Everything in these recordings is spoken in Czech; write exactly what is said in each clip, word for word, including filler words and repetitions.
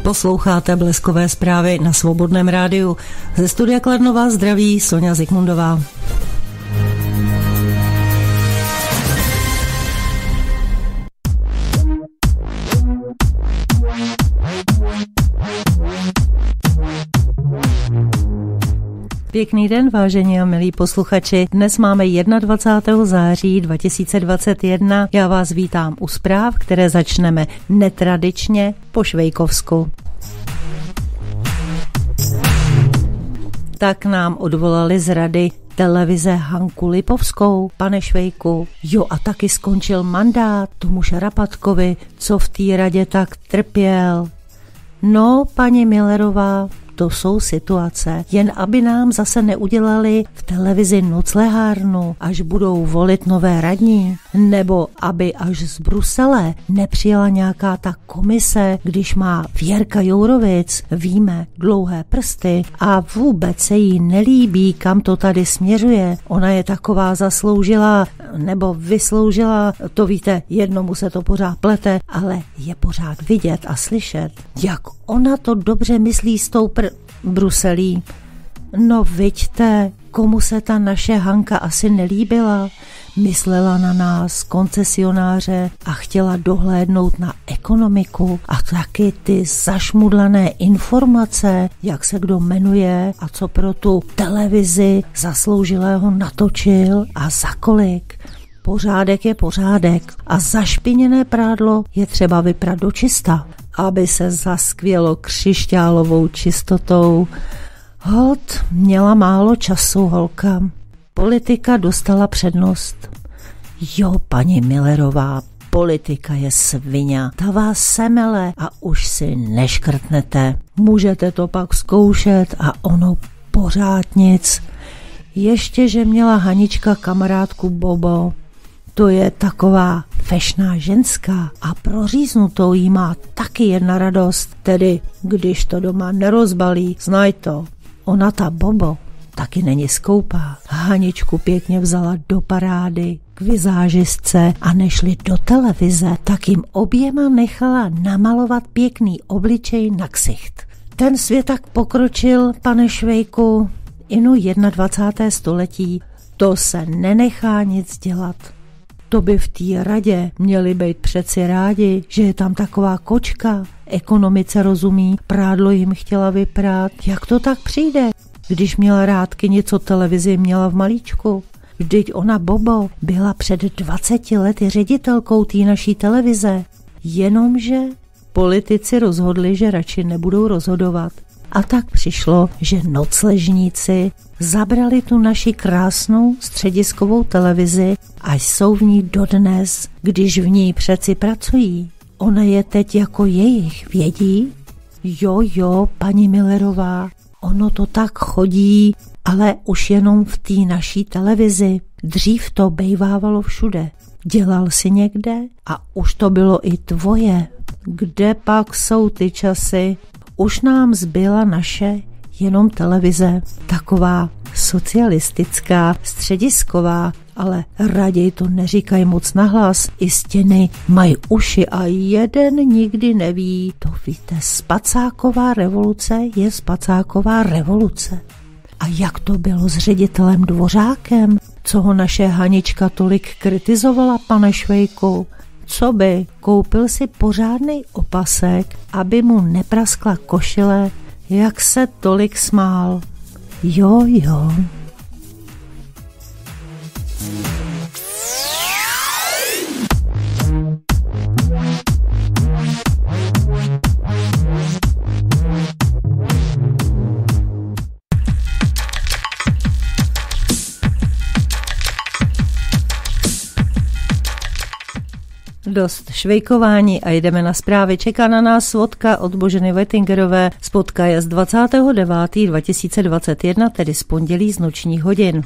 Posloucháte Bleskové zprávy na Svobodném rádiu. Ze studia Kladno vás zdraví Soňa Zikmundová. Pěkný den, vážení a milí posluchači. Dnes máme dvacátého prvního září dva tisíce dvacet jedna. Já vás vítám u zpráv, které začneme netradičně po švejkovsku. Tak nám odvolali z rady televize Hanku Lipovskou. Pane Švejku, jo, a taky skončil mandát tomu Šarapatkovi, co v té radě tak trpěl. No, paní Millerová, to jsou situace, jen aby nám zase neudělali v televizi noclehárnu, až budou volit nové radní, nebo aby až z Brusele nepřijela nějaká ta komise, když má Věrka Jourovic, víme, dlouhé prsty a vůbec se jí nelíbí, kam to tady směřuje. Ona je taková zasloužila, nebo vysloužila, to víte, jednomu se to pořád plete, ale je pořád vidět a slyšet, jak ona to dobře myslí s tou pr- Bruselí. No viďte, komu se ta naše Hanka asi nelíbila. Myslela na nás, koncesionáře, a chtěla dohlédnout na ekonomiku a taky ty zašmudlané informace, jak se kdo jmenuje a co pro tu televizi zasloužilého natočil a za kolik. Pořádek je pořádek a zašpiněné prádlo je třeba vyprat do čista, aby se zaskvělo křišťálovou čistotou. Hod měla málo času, holka. Politika dostala přednost. Jo, paní Millerová, politika je sviňa. Ta vás semele a už si neškrtnete. Můžete to pak zkoušet a ono pořád nic. Ještě, že měla Hanička kamarádku Bobo. To je taková fešná ženská a proříznutou jí má taky jedna radost, tedy když to doma nerozbalí, znaj to. Ona ta Bobo taky není skoupá. Haničku pěkně vzala do parády k vizážistce a nešli do televize, tak jim oběma nechala namalovat pěkný obličej na ksicht. Ten svět tak pokročil, pane Švejku, inu dvacátého prvního století, to se nenechá nic dělat. To by v té radě měli být přeci rádi, že je tam taková kočka, ekonomice rozumí, prádlo jim chtěla vyprát. Jak to tak přijde, když měla rádky něco televizi měla v malíčku? Vždyť ona Bobo byla před dvaceti lety ředitelkou té naší televize. Jenomže politici rozhodli, že radši nebudou rozhodovat. A tak přišlo, že nocležníci zabrali tu naši krásnou střediskovou televizi a jsou v ní dodnes, když v ní přeci pracují. Ona je teď jako jejich, vědí? Jo, jo, paní Millerová, ono to tak chodí, ale už jenom v té naší televizi. Dřív to bejvávalo všude. Dělal si někde a už to bylo i tvoje. Kde pak jsou ty časy? Už nám zbyla naše jenom televize, taková socialistická, středisková, ale raději to neříkají moc nahlas, i stěny mají uši a jeden nikdy neví. To víte, spacáková revoluce je spacáková revoluce. A jak to bylo s ředitelem Dvořákem, co ho naše Hanička tolik kritizovala, pane Švejku? Co by, koupil si pořádnej opasek, aby mu nepraskla košile, jak se tolik smál. Jo, jo. Dost švejkování a jdeme na zprávy. Čeká na nás svodka od Boženy Wettingerové. Spodka je z dvacátého devátého dva tisíce dvacet jedna, tedy z pondělí z nočních hodin.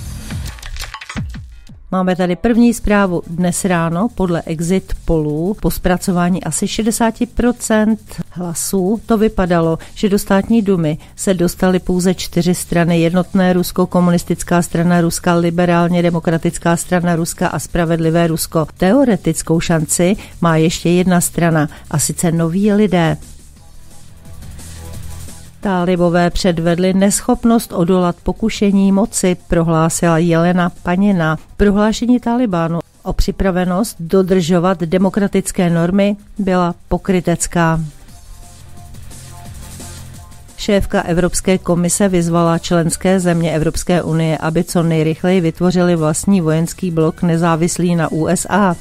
Máme tady první zprávu dnes ráno podle Exit Polů. Po zpracování asi šedesát procent hlasů to vypadalo, že do státní dumy se dostaly pouze čtyři strany: Jednotné Rusko, Komunistická strana Ruska, Liberálně demokratická strana Ruska a Spravedlivé Rusko. Teoretickou šanci má ještě jedna strana, a sice Noví lidé. Tálibové předvedli neschopnost odolat pokušení moci, prohlásila Jelena Panina. Prohlášení Tálibánu o připravenost dodržovat demokratické normy byla pokrytecká. Šéfka Evropské komise vyzvala členské země Evropské unie, aby co nejrychleji vytvořili vlastní vojenský blok nezávislý na U S A.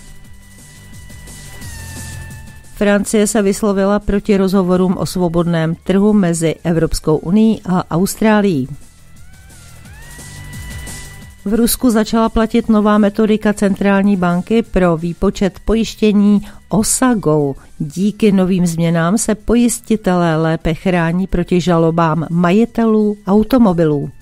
Francie se vyslovila proti rozhovorům o svobodném trhu mezi Evropskou unií a Austrálií. V Rusku začala platit nová metodika centrální banky pro výpočet pojištění O S A G O. Díky novým změnám se pojistitelé lépe chrání proti žalobám majitelů automobilů.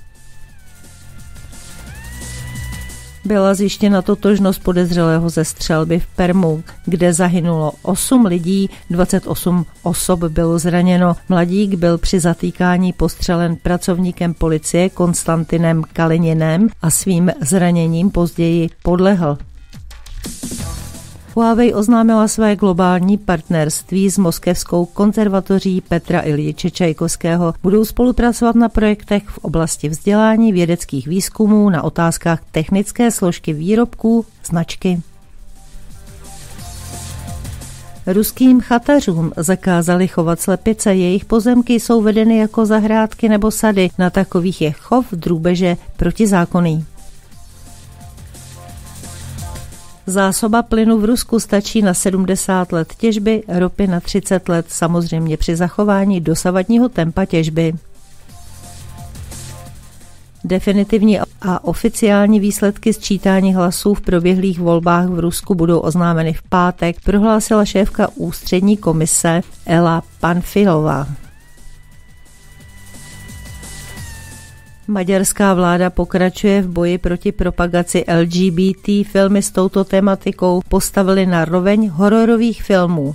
Byla zjištěna totožnost podezřelého ze střelby v Permu, kde zahynulo osm lidí, dvacet osm osob bylo zraněno. Mladík byl při zatýkání postřelen pracovníkem policie Konstantinem Kalininem a svým zraněním později podlehl. Huawei oznámila své globální partnerství s moskevskou konzervatoří Petra Iljiče Čajkovského. Budou spolupracovat na projektech v oblasti vzdělání, vědeckých výzkumů, na otázkách technické složky výrobků, značky. Ruským chatařům zakázali chovat slepice, jejich pozemky jsou vedeny jako zahrádky nebo sady, na takových je chov drůbeže protizákonný. Zásoba plynu v Rusku stačí na sedmdesát let těžby, ropy na třicet let, samozřejmě při zachování dosavadního tempa těžby. Definitivní a oficiální výsledky sčítání hlasů v proběhlých volbách v Rusku budou oznámeny v pátek, prohlásila šéfka ústřední komise Ela Panfilová. Maďarská vláda pokračuje v boji proti propagaci L G B T. Filmy s touto tematikou postavili na roveň hororových filmů.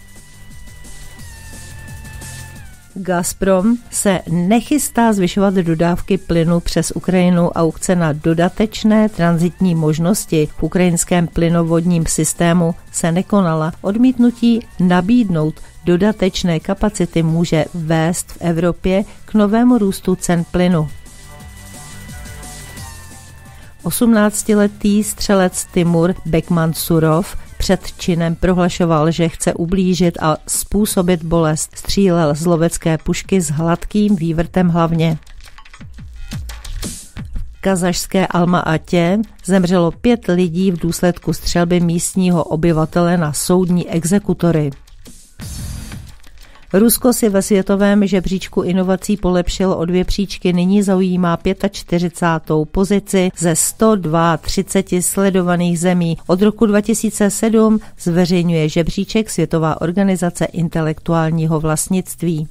Gazprom se nechystá zvyšovat dodávky plynu přes Ukrajinu. Aukce na dodatečné tranzitní možnosti v ukrajinském plynovodním systému se nekonala. Odmítnutí nabídnout dodatečné kapacity může vést v Evropě k novému růstu cen plynu. osmnáctiletý střelec Timur Bekmansurov před činem prohlašoval, že chce ublížit a způsobit bolest. Střílel z lovecké pušky s hladkým vývrtem hlavně. V kazašské Alma-Atě zemřelo pět lidí v důsledku střelby místního obyvatele na soudní exekutory. Rusko si ve světovém žebříčku inovací polepšilo o dvě příčky, nyní zaujímá čtyřicátou pátou pozici ze sto třicet dva sledovaných zemí. Od roku dva tisíce sedm zveřejňuje žebříček Světová organizace intelektuálního vlastnictví.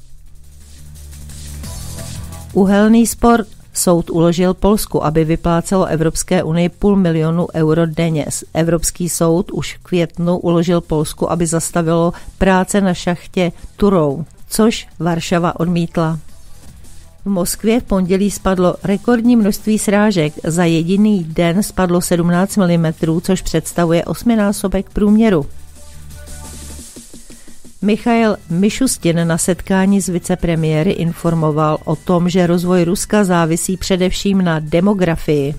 Uhelný spor. Soud uložil Polsku, aby vyplácelo Evropské unii půl milionu euro denně. Evropský soud už v květnu uložil Polsku, aby zastavilo práce na šachtě Turów, což Varšava odmítla. V Moskvě v pondělí spadlo rekordní množství srážek. Za jediný den spadlo sedmnáct milimetrů, což představuje osminásobek průměru. Michail Mišustin na setkání s vicepremiéry informoval o tom, že rozvoj Ruska závisí především na demografii.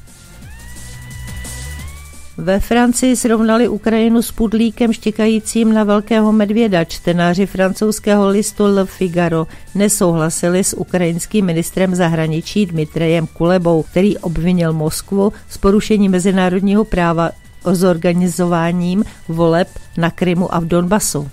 Ve Francii srovnali Ukrajinu s pudlíkem štěkajícím na velkého medvěda. Čtenáři francouzského listu Le Figaro nesouhlasili s ukrajinským ministrem zahraničí Dmitrijem Kulebou, který obvinil Moskvu z porušení mezinárodního práva o zorganizováním voleb na Krymu a v Donbasu.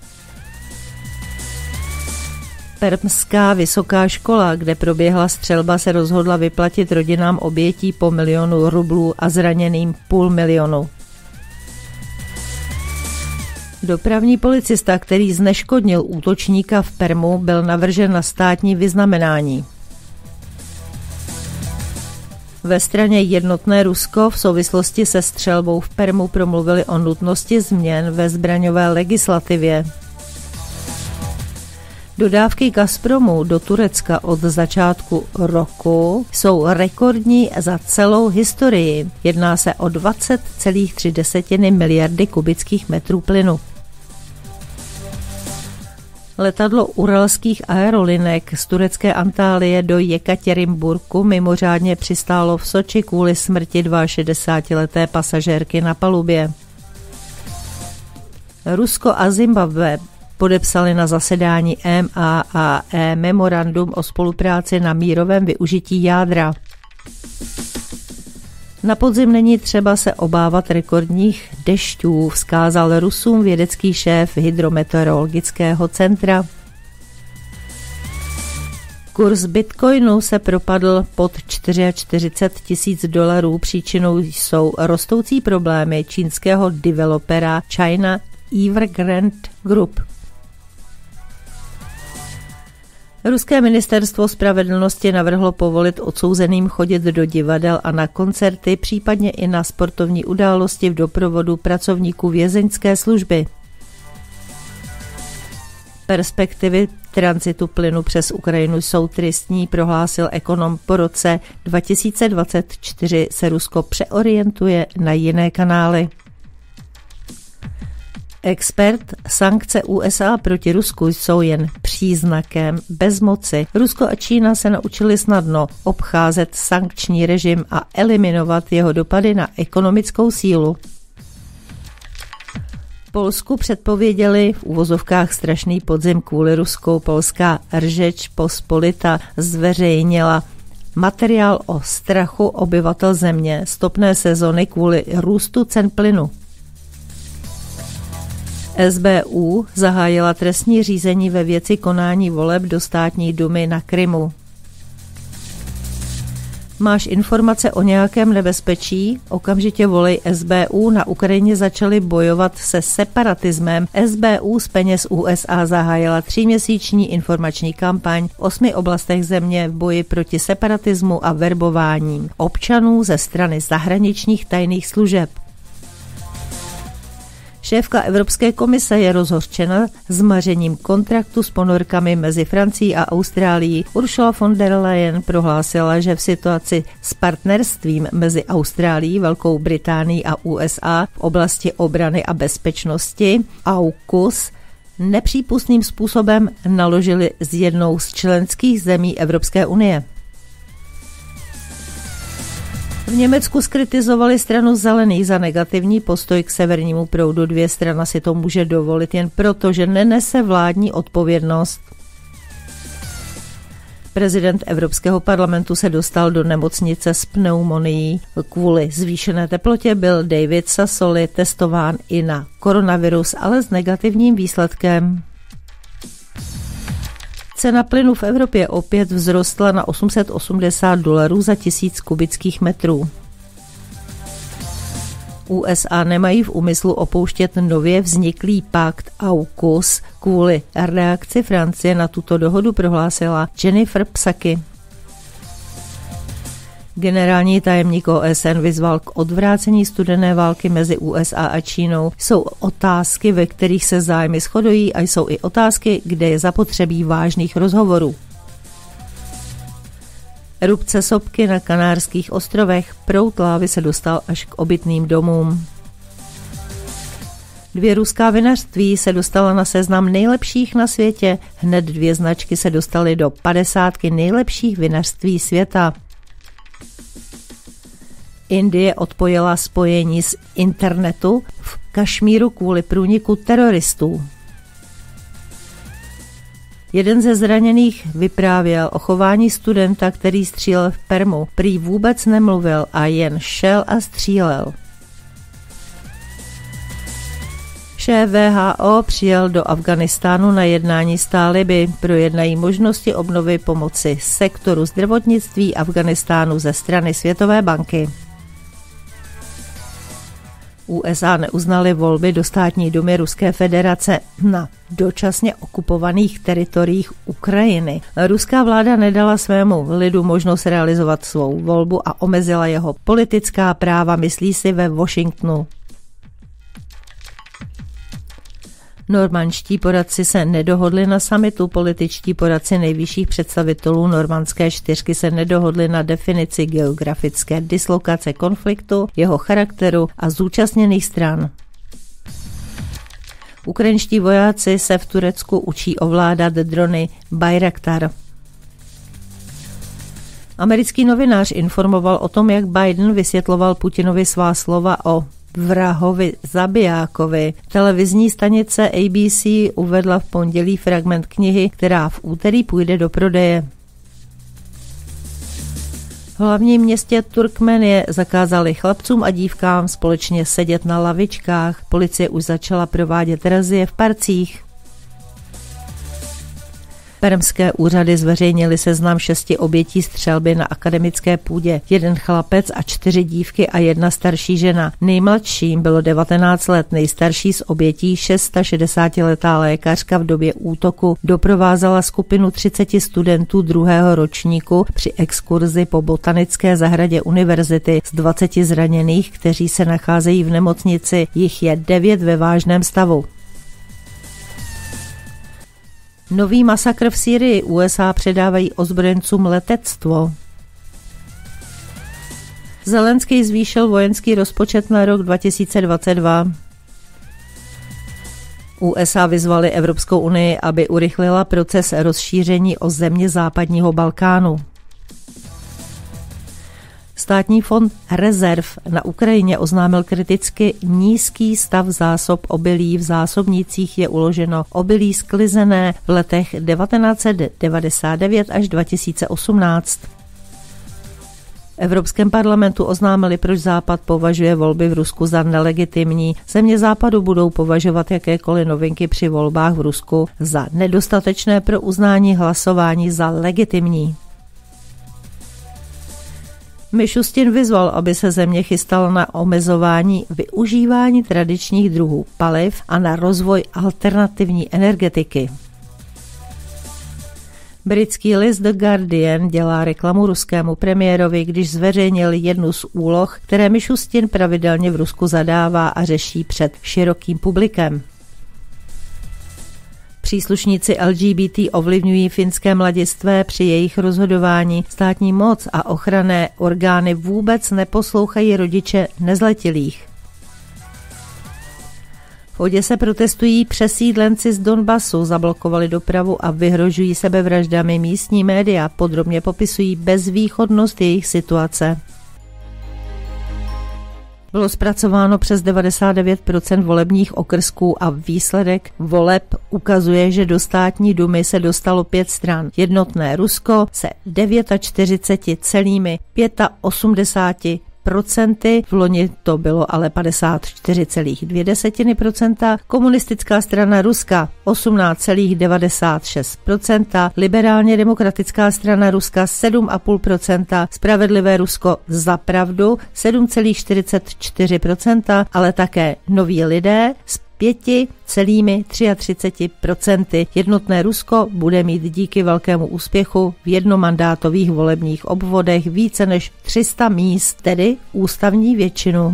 Permská vysoká škola, kde proběhla střelba, se rozhodla vyplatit rodinám obětí po milionu rublů a zraněným půl milionu. Dopravní policista, který zneškodnil útočníka v Permu, byl navržen na státní vyznamenání. Ve straně Jednotné Rusko v souvislosti se střelbou v Permu promluvili o nutnosti změn ve zbraňové legislativě. Dodávky Gazpromu do Turecka od začátku roku jsou rekordní za celou historii. Jedná se o dvacet celá tři miliardy kubických metrů plynu. Letadlo uralských aerolinek z turecké Antálie do Jekatěrinburku mimořádně přistálo v Soči kvůli smrti šedesátileté pasažérky na palubě. Rusko a Zimbabwe podepsali na zasedání M A A E memorandum o spolupráci na mírovém využití jádra. Na podzim není třeba se obávat rekordních dešťů, vzkázal Rusům vědecký šéf hydrometeorologického centra. Kurz bitcoinu se propadl pod čtyřicet čtyři tisíc dolarů. Příčinou jsou rostoucí problémy čínského developera China Evergrande Group. Ruské ministerstvo spravedlnosti navrhlo povolit odsouzeným chodit do divadel a na koncerty, případně i na sportovní události v doprovodu pracovníků vězeňské služby. Perspektivy tranzitu plynu přes Ukrajinu jsou tristní, prohlásil ekonom. Po roce dva tisíce dvacet čtyři se Rusko přeorientuje na jiné kanály. Expert: sankce U S A proti Rusku jsou jen příznakem bezmoci. Rusko a Čína se naučili snadno obcházet sankční režim a eliminovat jeho dopady na ekonomickou sílu. Polsku předpověděli v uvozovkách strašný podzim kvůli Rusku. Polská Řeč Pospolita zveřejnila materiál o strachu obyvatel země z topné sezony kvůli růstu cen plynu. S B U zahájila trestní řízení ve věci konání voleb do státní dumy na Krymu. Máš informace o nějakém nebezpečí? Okamžitě volej S B U. Na Ukrajině začali bojovat se separatismem. S B U z peněz U S A zahájila tříměsíční informační kampaň v osmi oblastech země v boji proti separatismu a verbování občanů ze strany zahraničních tajných služeb. Šéfka Evropské komise je rozhořčena zmařením kontraktu s ponorkami mezi Francií a Austrálií. Ursula von der Leyen prohlásila, že v situaci s partnerstvím mezi Austrálií, Velkou Británií a U S A v oblasti obrany a bezpečnosti AUKUS nepřípustným způsobem naložili s jednou z členských zemí Evropské unie. V Německu skritizovali stranu zelených za negativní postoj k severnímu proudu. Dvě strana si to může dovolit jen proto, že nenese vládní odpovědnost. Prezident Evropského parlamentu se dostal do nemocnice s pneumonií. Kvůli zvýšené teplotě byl David Sassoli testován i na koronavirus, ale s negativním výsledkem. Cena plynu v Evropě opět vzrostla na osm set osmdesát dolarů za tisíc kubických metrů. U S A nemají v úmyslu opouštět nově vzniklý pakt AUKUS kvůli reakci Francie na tuto dohodu, prohlásila Jennifer Psaki. Generální tajemník O S N vyzval k odvrácení studené války mezi U S A a Čínou. Jsou otázky, ve kterých se zájmy shodují, a jsou i otázky, kde je zapotřebí vážných rozhovorů. Erupce sopky na Kanárských ostrovech, proud lávy se dostal až k obytným domům. Dvě ruská vinařství se dostala na seznam nejlepších na světě. Hned dvě značky se dostaly do padesátky nejlepších vinařství světa. Indie odpojila spojení z internetu v Kašmíru kvůli průniku teroristů. Jeden ze zraněných vyprávěl o chování studenta, který střílel v Permu. Prý vůbec nemluvil a jen šel a střílel. Šéf W H O přijel do Afghánistánu na jednání s Táliby. Projednají možnosti obnovy pomoci sektoru zdravotnictví Afghánistánu ze strany Světové banky. U S A neuznaly volby do státní dumy Ruské federace na dočasně okupovaných teritoriích Ukrajiny. Ruská vláda nedala svému lidu možnost realizovat svou volbu a omezila jeho politická práva, myslí si ve Washingtonu. Normandští poradci se nedohodli na summitu. Političtí poradci nejvyšších představitelů normandské čtyřky se nedohodli na definici geografické dislokace konfliktu, jeho charakteru a zúčastněných stran. Ukrajinští vojáci se v Turecku učí ovládat drony Bayraktar. Americký novinář informoval o tom, jak Biden vysvětloval Putinovi svá slova o vrahovi zabijákovi. Televizní stanice A B C uvedla v pondělí fragment knihy, která v úterý půjde do prodeje. V hlavním městě Turkmenie zakázali chlapcům a dívkám společně sedět na lavičkách. Policie už začala provádět razie v parcích. Permské úřady zveřejnili seznam šesti obětí střelby na akademické půdě. Jeden chlapec a čtyři dívky a jedna starší žena. Nejmladším bylo devatenáct let, nejstarší z obětí šedesátišestiletá lékařka v době útoku doprovázela skupinu třiceti studentů druhého ročníku při exkurzi po botanické zahradě univerzity z dvaceti zraněných, kteří se nacházejí v nemocnici. Jich je devět ve vážném stavu. Nový masakr v Sýrii. U S A předávají ozbrojencům letectvo. Zelenský zvýšil vojenský rozpočet na rok dva tisíce dvacet dva. U S A vyzvali Evropskou unii, aby urychlila proces rozšíření o země západního Balkánu. Státní fond rezerv na Ukrajině oznámil kriticky nízký stav zásob obilí. V zásobnících je uloženo obilí sklizené v letech devatenáct set devadesát devět až dva tisíce osmnáct. V Evropském parlamentu oznámili, proč Západ považuje volby v Rusku za nelegitimní. Země Západu budou považovat jakékoliv novinky při volbách v Rusku za nedostatečné pro uznání hlasování za legitimní. Mišustin vyzval, aby se země chystala na omezování využívání tradičních druhů paliv a na rozvoj alternativní energetiky. Britský list The Guardian dělá reklamu ruskému premiérovi, když zveřejnil jednu z úloh, které Mišustin pravidelně v Rusku zadává a řeší před širokým publikem. Příslušníci L G B T ovlivňují finské mladistvé při jejich rozhodování. Státní moc a ochranné orgány vůbec neposlouchají rodiče nezletilých. V Oděse protestují přesídlenci z Donbasu, zablokovali dopravu a vyhrožují sebevraždami. Místní média podrobně popisují bezvýchodnost jejich situace. Bylo zpracováno přes devadesát devět procent volebních okrsků a výsledek voleb ukazuje, že do státní dumy se dostalo pět stran. Jednotné Rusko se čtyřicet devět celá osmdesát pět procenty, v loni to bylo ale padesát čtyři celá dvě procenta, komunistická strana Ruska osmnáct celá devadesát šest procenta, liberálně demokratická strana Ruska sedm celá pět procenta, spravedlivé Rusko za pravdu sedm celá čtyřicet čtyři procenta, ale také Noví lidé s pět celá třicet tři procenta. Jednotné Rusko bude mít díky velkému úspěchu v jednomandátových volebních obvodech více než tři sta míst, tedy ústavní většinu.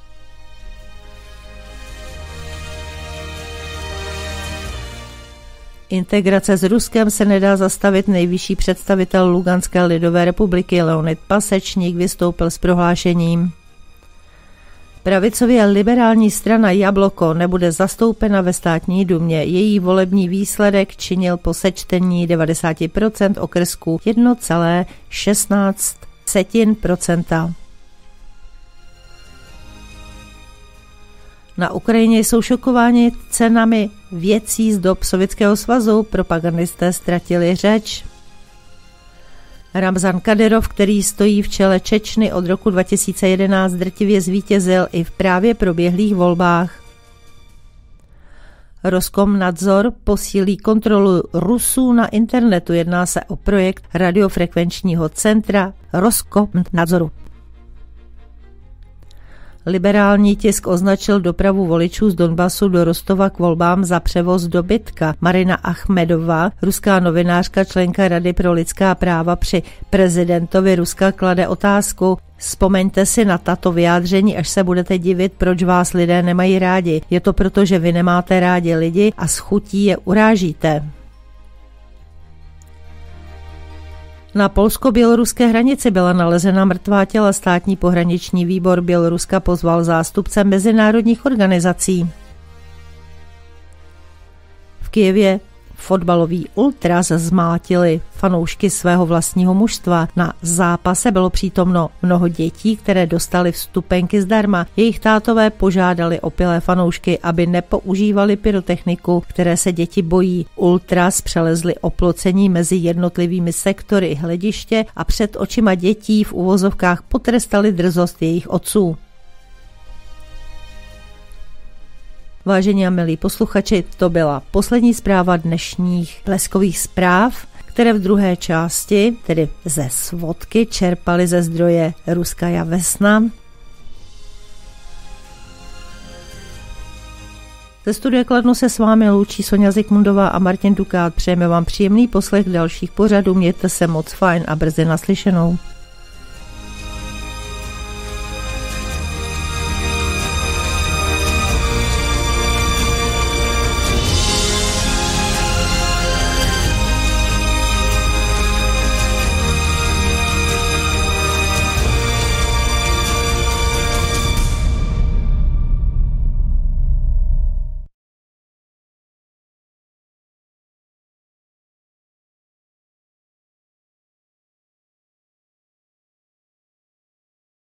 Integrace s Ruskem se nedá zastavit. Nejvyšší představitel Luganské lidové republiky Leonid Pasečník vystoupil s prohlášením: pravicově liberální strana Jabloko nebude zastoupena ve státní dumě. Její volební výsledek činil po sečtení devadesát procent okrsků jedna celá šestnáct procenta. Na Ukrajině jsou šokováni cenami věcí z dob Sovětského svazu. Propagandisté ztratili řeč. Ramzan Kadyrov, který stojí v čele Čečny od roku dva tisíce jedenáct, drtivě zvítězil i v právě proběhlých volbách. Roskomnadzor posílí kontrolu Rusů na internetu. Jedná se o projekt radiofrekvenčního centra Roskomnadzoru. Liberální tisk označil dopravu voličů z Donbasu do Rostova k volbám za převoz dobytka. Marina Achmedová, ruská novinářka, členka Rady pro lidská práva při prezidentovi Ruska, klade otázku: vzpomeňte si na tato vyjádření, až se budete divit, proč vás lidé nemají rádi. Je to proto, že vy nemáte rádi lidi a s chutí je urážíte. Na polsko-běloruské hranici byla nalezena mrtvá těla. Státní pohraniční výbor Běloruska pozval zástupce mezinárodních organizací. V Kyjevě fotbaloví ultras zmátili fanoušky svého vlastního mužstva. Na zápase bylo přítomno mnoho dětí, které dostali vstupenky zdarma. Jejich tátové požádali opilé fanoušky, aby nepoužívali pyrotechniku, které se děti bojí. Ultras přelezli oplocení mezi jednotlivými sektory hlediště a před očima dětí v uvozovkách potrestali drzost jejich otců. Vážení a milí posluchači, to byla poslední zpráva dnešních Bleskových zpráv, které v druhé části, tedy ze svodky, čerpali ze zdroje Ruskaja Vesna. Ze studia Kladno se s vámi loučí Sonja Zikmundová a Martin Dukát. Přejeme vám příjemný poslech dalších pořadů, mějte se moc fajn a brzy naslyšenou.